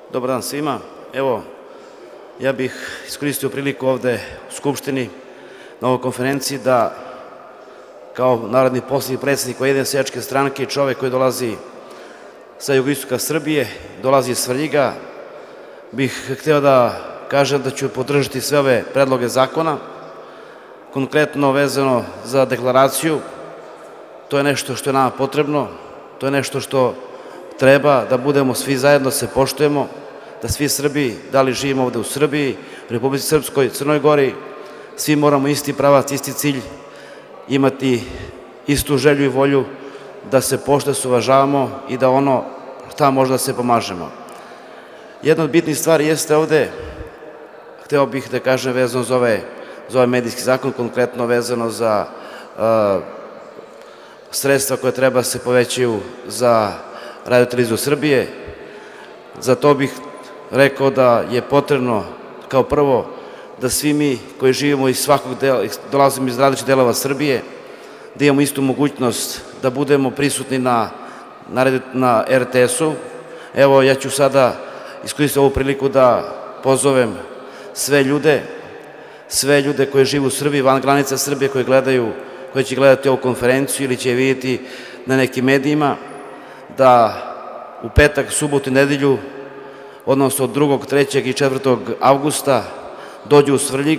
Dobar dan svima. Evo, ja bih iskoristio priliku ovde u Skupštini na ovoj konferenciji da kao narodni poslanik, predsednik Ujedinjene seljačke stranke i čovek koji dolazi sa jugoistoka Srbije, dolazi iz Svrljiga, bih hteo da kažem da ću podržati sve ove predloge zakona, konkretno vezano za deklaraciju. To je nešto što je nama potrebno, to je nešto što treba da budemo svi zajedno, se poštujemo, da svi Srbi, da li živimo ovde u Srbiji, Republici Srpskoj, Crnoj Gori, svi moramo isti pravac, isti cilj, imati istu želju i volju da se poštujemo, da se uvažavamo i da ono šta može da se pomažemo. Jedna od bitnih stvari jeste ovde, hteo bih da kažem vezano za ovaj medijski zakon, konkretno vezano za sredstva koje treba se povećaju za Radio-televiziju Srbije. Za to bih rekao da je potrebno kao prvo da svi mi koji živimo iz svakog dela, dolazimo iz različitih delova Srbije, da imamo istu mogućnost da budemo prisutni na RTS-u. Evo, ja ću sada iskoristiti ovu priliku da pozovem sve ljude koji žive u Srbiji, van granica Srbije, koji će gledati ovu konferenciju ili će je vidjeti na nekim medijima, da u petak, subotu i nedelju, odnosno 2., 3. i 4. avgusta dođu u Svrljig.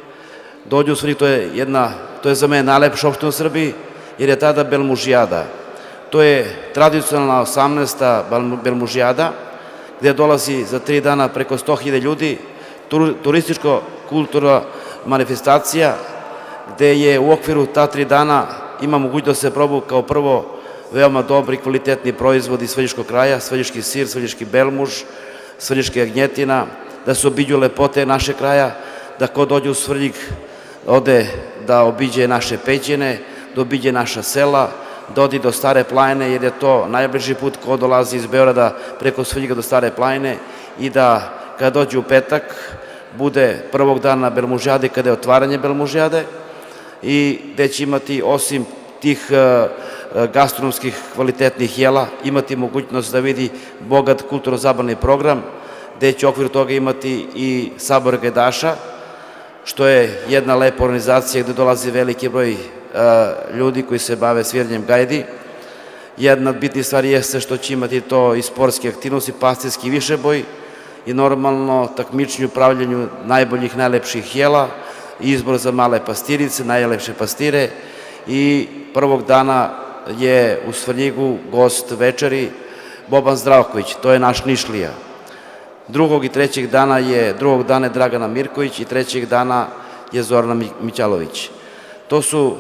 To je za mene najlepša opština u Srbiji, jer je tada Belmužijada. To je tradicionalna 18. Belmužijada, gde dolazi za 3 dana preko 100.000 ljudi, turističko-kulturna manifestacija, gde je u okviru ta 3 dana ima mogućnost da se probu kao prvo veoma dobri, kvalitetni proizvodi iz svrljiškog kraja, svrljiški sir, svrljiški belmuž, svrljiška jagnjetina, da se obiđu lepote našeg kraja, da ko dođe u Svrljig ode da obiđe naše pećine, da obiđe naša sela, da ode do Stare planine, jer je to najbliži put ko dolazi iz Beograda preko Svrljiga do Stare planine, i da kada dođe u petak bude prvog dana Belmužijade, kada je otvaranje Belmužijade, i gde će imati osim tih gastronomskih kvalitetnih jela, imati mogućnost da vidi bogat kulturno-zabavni program, gde će u okviru toga imati i sabor gajdaša, što je jedna lepa organizacija gde dolazi veliki broj ljudi koji se bave sviranjem gajdi. Jedna od bitnih stvari jeste što će imati to i sportske aktivnosti, pastirski višeboj i normalno takmičenje u pravljenju najboljih, najlepših jela, izbor za male pastirice, najlepše pastire, i prvog dana je u Svrljigu gost večeri Boban Zdravković, to je naš Nišlija. Drugog i trećeg dana je Dragana Mirković i trećeg dana je Zorana Mićalović. To su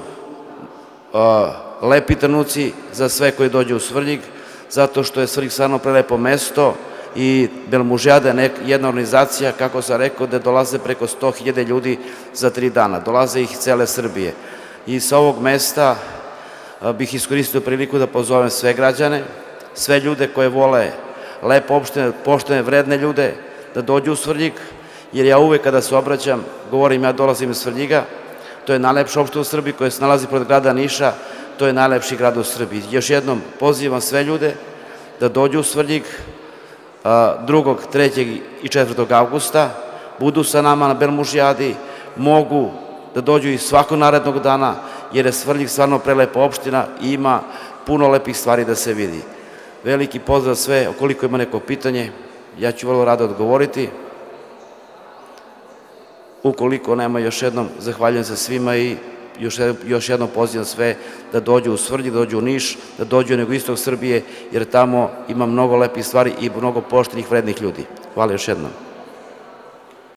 lepi trenuci za sve koji dođu u Svrljig, zato što je Svrljig stvarno prelepo mesto i Belmužijada je jedna organizacija, kako sam rekao, da dolaze preko 100.000 ljudi za 3 dana. Dolaze ih cele Srbije. I sa ovog mesta bih iskoristio priliku da pozovem sve građane, sve ljude koje vole lepo opštine, poštene, vredne ljude, da dođu u Svrljig, jer ja uvek kada se obraćam, govorim ja dolazim iz Svrljiga, to je najlepša opština u Srbiji koja se nalazi pored grada Niša, to je najlepši grad u Srbiji. Još jednom pozivam sve ljude da dođu u Svrljig 2., 3. i 4. avgusta, budu sa nama na Belmužijadi, mogu da dođu i svakog narednog dana, jer je Svrljig stvarno prelepa opština i ima puno lepih stvari da se vidi. Veliki pozdrav sve, ukoliko ima neko pitanje, ja ću vrlo rado odgovoriti. Ukoliko nema, još jednom zahvaljujem se svima i još jednom pozivam sve da dođu u Svrljig, da dođu u Niš, da dođu u jugoistok Srbije, jer tamo ima mnogo lepih stvari i mnogo poštenih, vrednih ljudi. Hvala još jednom.